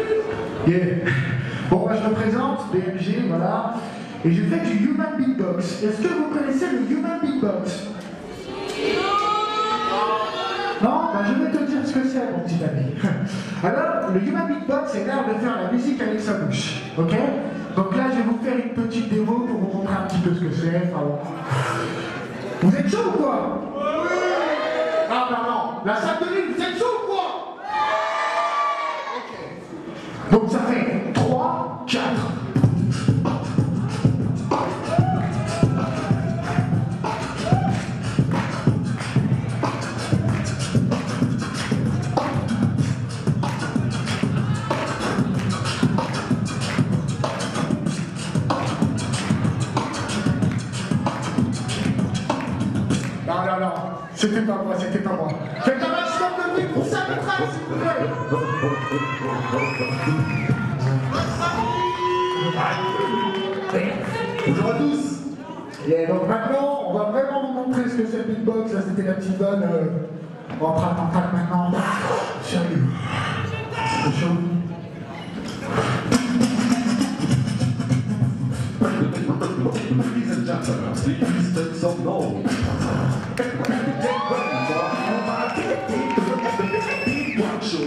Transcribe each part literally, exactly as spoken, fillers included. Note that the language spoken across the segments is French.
Yeah. Bon, bah, je me présente, B M G, voilà. Et je fais du Human Beatbox. Est-ce que vous connaissez le Human Beatbox? Non? Bah, je vais te dire ce que c'est, mon petit ami. Alors, le Human Beatbox, c'est l'art de faire la musique avec sa bouche. Ok? Donc là, je vais vous faire une petite démo pour vous montrer un petit peu ce que c'est. Enfin, bon. Vous êtes chaud ou quoi? Oui! Ah, bah non. La salle de l'île, vous êtes chaud ou quoi? Ok. Donc ça fait trois, quatre. Non, non, non, c'était pas moi, c'était pas moi. Faites un maximum de bruit pour ça, le train, s'il vous plaît. Bonjour à tous. Et donc maintenant, on va vraiment vous montrer ce que c'est le beatbox. Là, c'était la petite bonne. Euh... On va prendre en track maintenant. Sérieux. C'est chaud. Ladies and gentlemen, please take some note. Get ready for our beatbox show.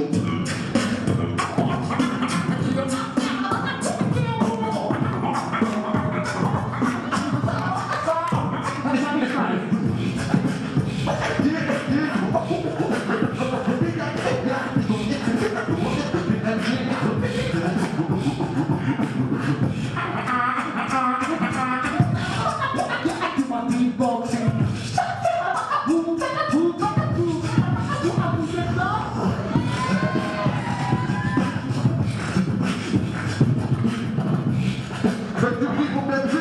Faites du bruit pour bien sûr.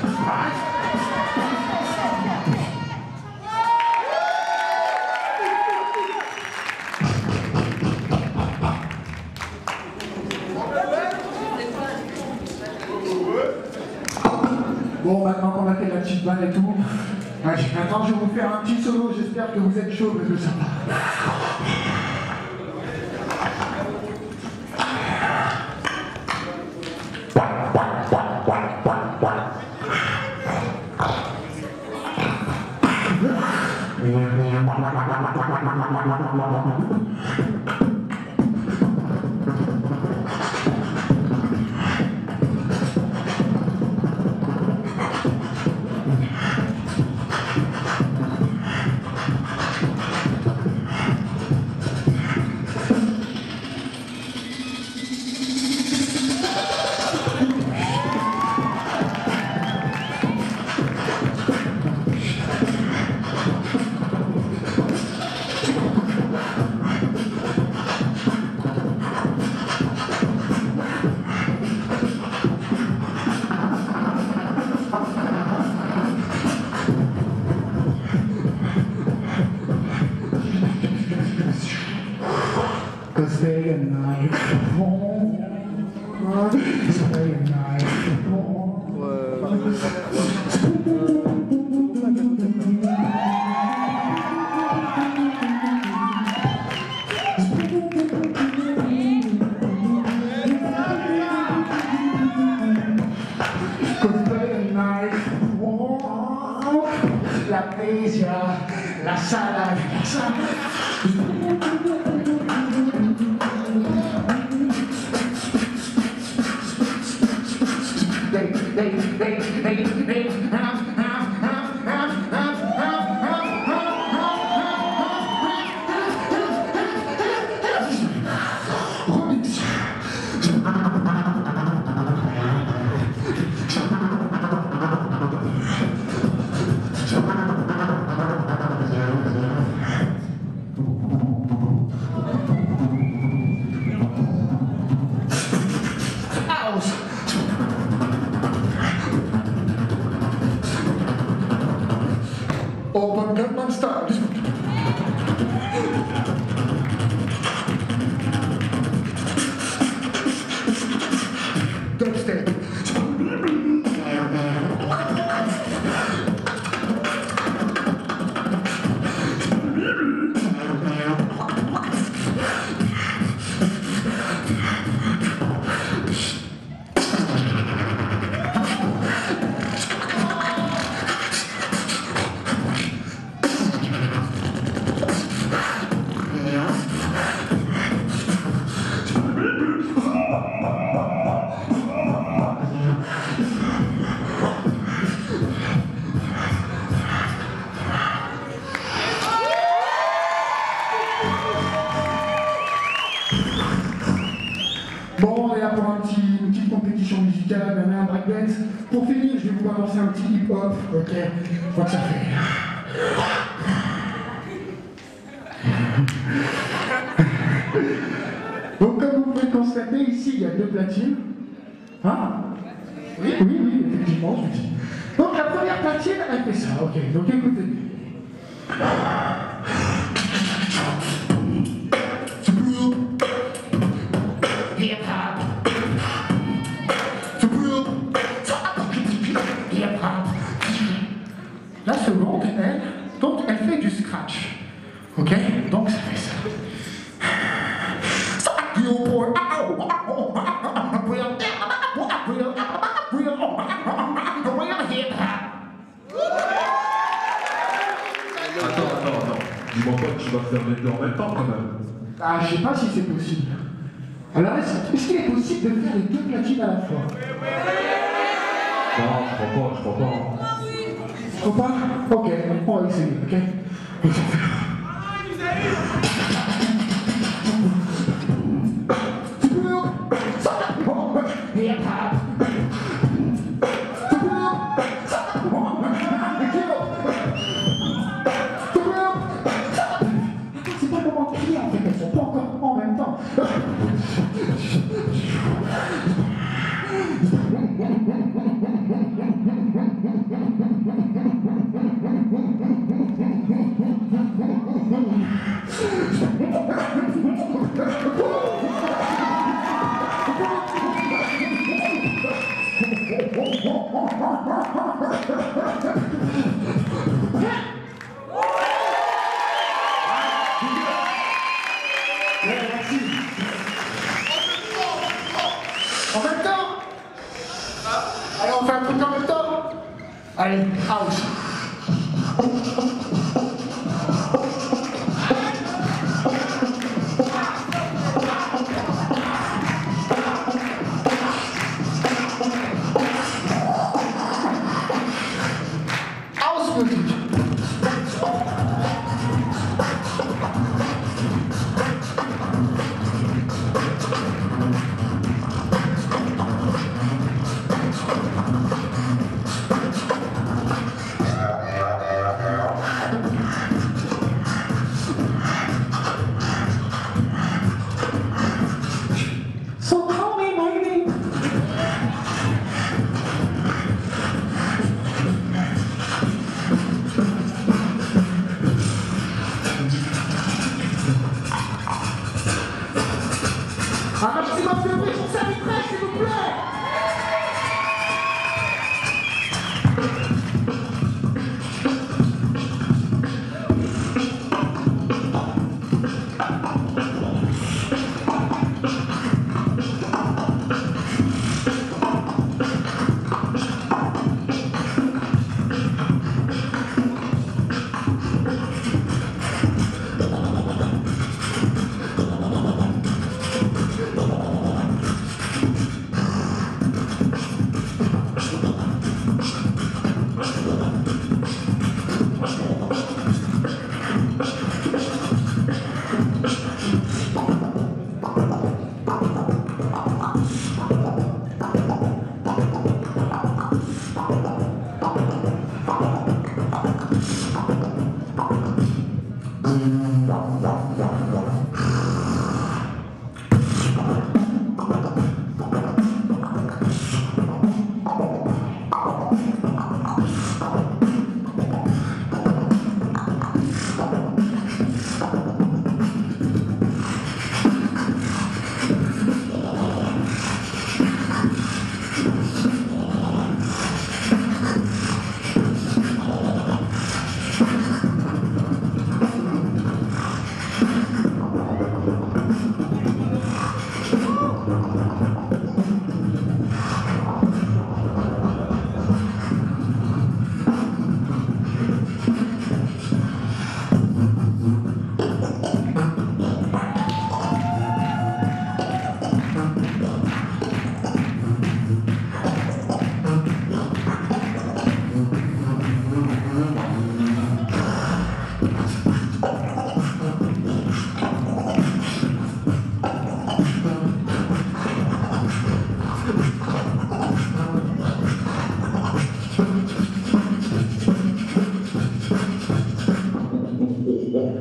Bon, maintenant qu'on a fait la petite balle et tout, ouais, maintenant je vais vous faire un petit solo, j'espère que vous êtes chaud parce que ça va. Cause day and night, long, cause day and night, long. Cause day and night, long, la pesia, la salade, la salade. They, they, they, they, they have, have, have, have, have, have, have, Open Gangnam Style. Dubstep. musicale, un breakdance. Pour finir, je vais vous balancer un petit hip-hop, ok? Je crois que ça fait. Donc comme vous pouvez constater, ici il y a deux platines. Hein? Oui, oui, oui, effectivement, je vous dis. Donc la première platine, elle fait ça, ok, donc écoutez. La seconde, elle, donc elle fait du scratch. Ok? Donc ça fait ça. Attends, attends, attends. Dis-moi pas que tu vas faire les deux en même temps quand même. Ah, je sais pas si c'est possible. Alors, est-ce qu'il est possible de faire les deux platines à la fois? Non, je crois pas, je crois pas. Je crois pas? Ok, on va essayer, ok? On va faire. C'est pas le moment de crier en fait, elles sont pas encore en même temps. En même temps? Allez, on fait un truc en même temps? Allez, house. House music. So call me maybe. Un maximum de bruit pour sa maîtresse, s'il vous plaît.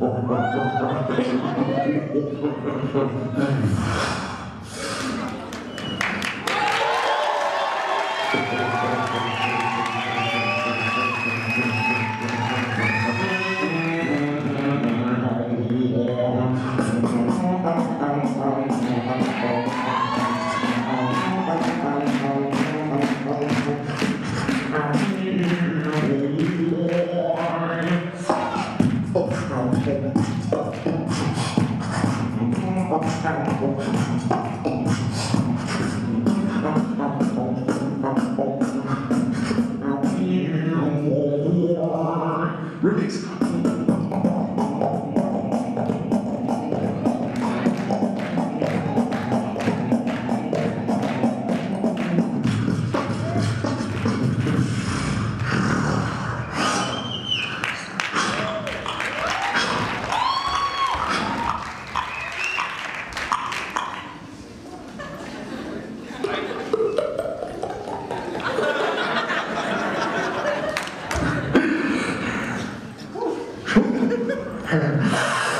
Remix. Alors,